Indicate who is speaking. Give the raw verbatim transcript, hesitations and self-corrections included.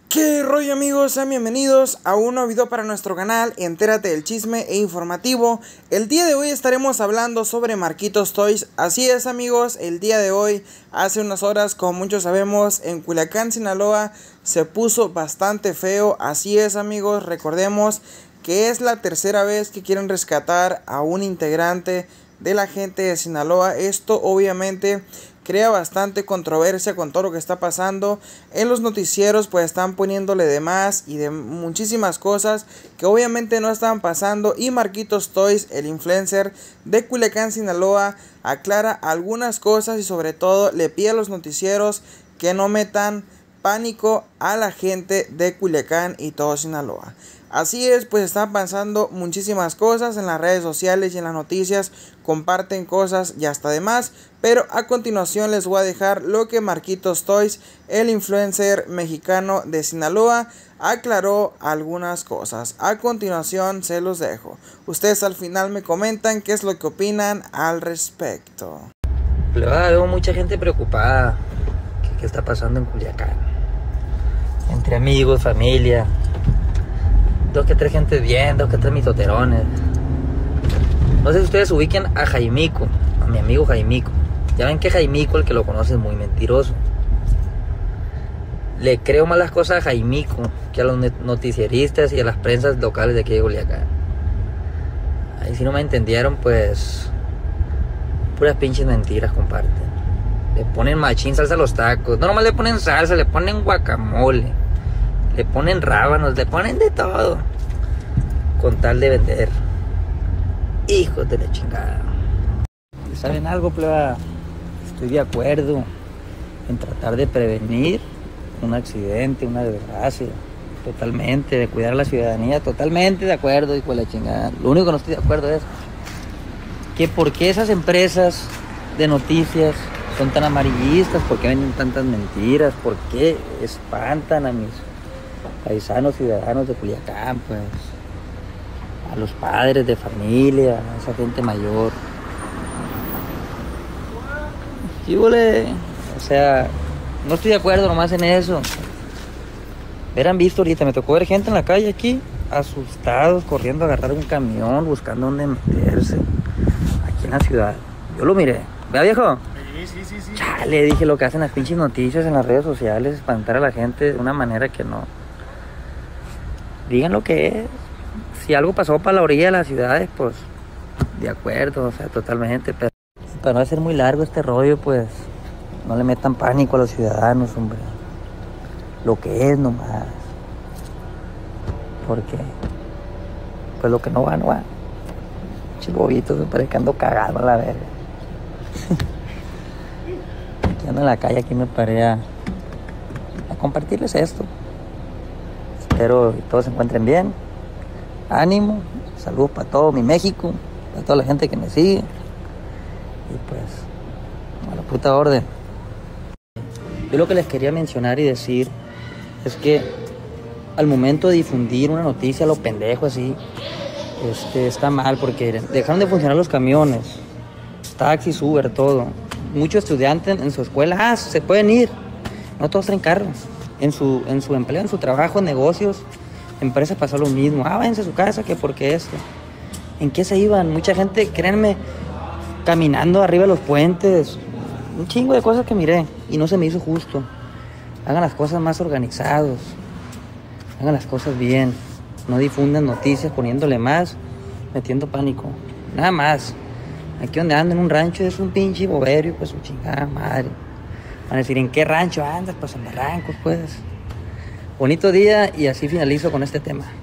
Speaker 1: ¿Qué rollo, amigos? Sean bienvenidos a un nuevo video para nuestro canal Entérate del Chisme e Informativo. El día de hoy estaremos hablando sobre Marquitos Toys. Así es, amigos, el día de hoy, hace unas horas, como muchos sabemos, en Culiacán, Sinaloa, se puso bastante feo. Así es, amigos, recordemos que es la tercera vez que quieren rescatar a un integrante de la gente de Sinaloa. Esto obviamente crea bastante controversia con todo lo que está pasando. En los noticieros pues están poniéndole de más y de muchísimas cosas que obviamente no están pasando. Y Marquitos Toys, el influencer de Culiacán, Sinaloa, aclara algunas cosas y sobre todo le pide a los noticieros que no metan pánico a la gente de Culiacán y todo Sinaloa. Así es, pues están pasando muchísimas cosas en las redes sociales y en las noticias, comparten cosas y hasta demás, pero a continuación les voy a dejar lo que Marquitos Toys, el influencer mexicano de Sinaloa, aclaró algunas cosas. A continuación se los dejo. Ustedes al final me comentan qué es lo que opinan al respecto.
Speaker 2: Veo mucha gente preocupada. ¿Qué, qué está pasando en Culiacán? Entre amigos, familia. Dos que tres gente bien, dos que tres mitoterones. No sé si ustedes ubiquen a Jaimico, a mi amigo Jaimico. Ya ven que Jaimico, el que lo conoce, es muy mentiroso. Le creo más las cosas a Jaimico que a los noticieristas y a las prensas locales de aquí de Culiacán. Ahí si no me entendieron, pues puras pinches mentiras comparten. Le ponen machín salsa a los tacos. No nomás le ponen salsa, le ponen guacamole. Le ponen rábanos, le ponen de todo con tal de vender. Hijos de la chingada. ¿Saben algo, pleba? Estoy de acuerdo en tratar de prevenir un accidente, una desgracia. Totalmente, de cuidar a la ciudadanía. Totalmente de acuerdo, hijo de la chingada. Lo único que no estoy de acuerdo es que por qué esas empresas de noticias son tan amarillistas, por qué venden tantas mentiras, por qué espantan a mis paisanos ciudadanos de Culiacán, pues, a los padres de familia, a esa gente mayor. ¿Qué huele? O sea, no estoy de acuerdo nomás en eso. Verán visto ahorita, me tocó ver gente en la calle aquí, asustados, corriendo a agarrar un camión, buscando dónde meterse, aquí en la ciudad. Yo lo miré. ¿Vea, viejo?
Speaker 3: Sí, sí, sí, sí.
Speaker 2: Chale, dije lo que hacen las pinches noticias en las redes sociales, espantar a la gente de una manera que no. Digan lo que es. Si algo pasó para la orilla de las ciudades, pues de acuerdo, o sea, totalmente. Pero para no hacer muy largo este rollo, pues no le metan pánico a los ciudadanos, hombre. Lo que es nomás. Porque pues lo que no va, no va. Chibobitos, me parece que ando cagado a la verga. Aquí ando en la calle, aquí me paré a, a compartirles esto. Espero que todos se encuentren bien. Ánimo, saludos para todo mi México, para toda la gente que me sigue. Y pues, a la puta orden. Yo lo que les quería mencionar y decir es que al momento de difundir una noticia a lo pendejo así, este, está mal porque dejaron de funcionar los camiones, taxis, Uber, todo. Muchos estudiantes en su escuela, ah, se pueden ir. No todos traen carros. En su, en su empleo, en su trabajo, en negocios, empresas pasó lo mismo. Ah, váyanse a su casa, que porque esto. ¿En qué se iban? Mucha gente, créanme, caminando arriba de los puentes. Un chingo de cosas que miré y no se me hizo justo. Hagan las cosas más organizados. Hagan las cosas bien. No difundan noticias poniéndole más, metiendo pánico. Nada más. Aquí donde ando en un rancho es un pinche boberio, pues su chingada madre. Van a decir, ¿en qué rancho andas? Pues en Barrancos, pues. Bonito día y así finalizo con este tema.